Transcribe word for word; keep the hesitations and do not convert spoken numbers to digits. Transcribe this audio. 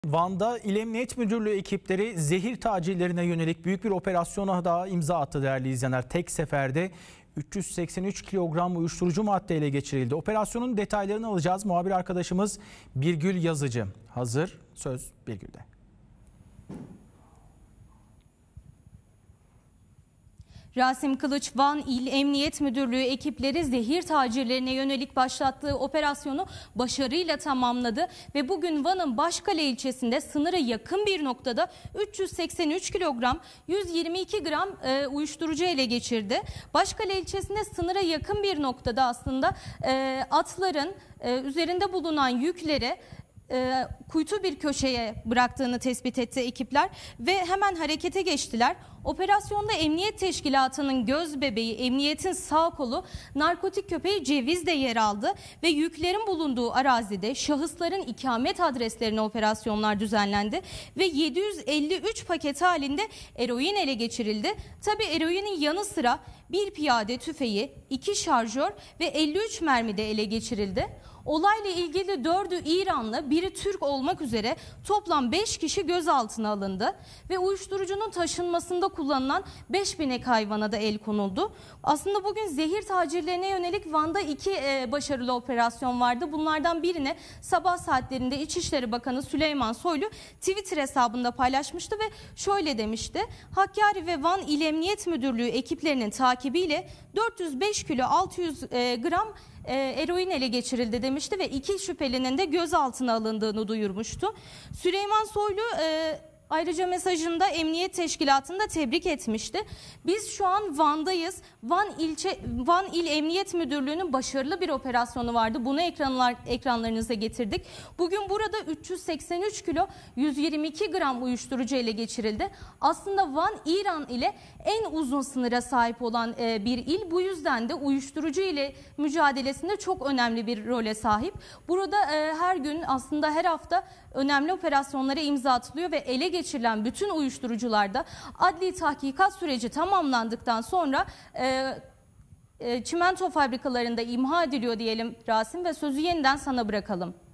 Van'da İl Emniyet Müdürlüğü ekipleri zehir tacirlerine yönelik büyük bir operasyona daha imza attı değerli izleyenler. Tek seferde üç yüz seksen üç kilogram uyuşturucu madde ele geçirildi. Operasyonun detaylarını alacağız. Muhabir arkadaşımız Birgül Yazıcı hazır. Söz Birgül'de. Rasim Kılıç, Van İl Emniyet Müdürlüğü ekipleri zehir tacirlerine yönelik başlattığı operasyonu başarıyla tamamladı ve bugün Van'ın Başkale ilçesinde sınıra yakın bir noktada üç yüz seksen üç kilogram yüz yirmi iki gram e, uyuşturucu ele geçirdi. Başkale ilçesinde sınıra yakın bir noktada aslında e, atların e, üzerinde bulunan yükleri E, kuytu bir köşeye bıraktığını tespit etti ekipler ve hemen harekete geçtiler. Operasyonda Emniyet Teşkilatı'nın göz bebeği, emniyetin sağ kolu narkotik köpeği Ceviz de yer aldı ve yüklerin bulunduğu arazide şahısların ikamet adreslerine operasyonlar düzenlendi ve yedi yüz elli üç paket halinde eroin ele geçirildi. Tabii eroinin yanı sıra bir piyade tüfeği, iki şarjör ve elli üç mermi de ele geçirildi. Olayla ilgili dördü İranlı, biri Türk olmak üzere toplam beş kişi gözaltına alındı ve uyuşturucunun taşınmasında kullanılan beş binek hayvana da el konuldu. Aslında bugün zehir tacirlerine yönelik Van'da iki e, başarılı operasyon vardı. Bunlardan birini sabah saatlerinde İçişleri Bakanı Süleyman Soylu Twitter hesabında paylaşmıştı ve şöyle demişti: Hakkari ve Van İl Emniyet Müdürlüğü ekiplerinin takibiyle dört yüz beş kilo altı yüz e, gram E, eroin ele geçirildi demişti ve iki şüphelinin de gözaltına alındığını duyurmuştu. Süleyman Soylu e, ayrıca mesajında Emniyet Teşkilatı'nı da tebrik etmişti. Biz şu an Van'dayız. Van ilçe Van İl Emniyet Müdürlüğü'nün başarılı bir operasyonu vardı. Bunu ekranlar ekranlarınıza getirdik. Bugün burada üç yüz seksen üç kilo yüz yirmi iki gram uyuşturucu ele geçirildi. Aslında Van İran ile en uzun sınıra sahip olan e, bir il. Bu yüzden de uyuşturucu ile mücadelesinde çok önemli bir role sahip. Burada e, her gün aslında her hafta önemli operasyonlara imza atılıyor ve ele geçirilen bütün uyuşturucularda adli tahkikat süreci tamamlandıktan sonra e, e, çimento fabrikalarında imha ediliyor diyelim Rasim ve sözü yeniden sana bırakalım.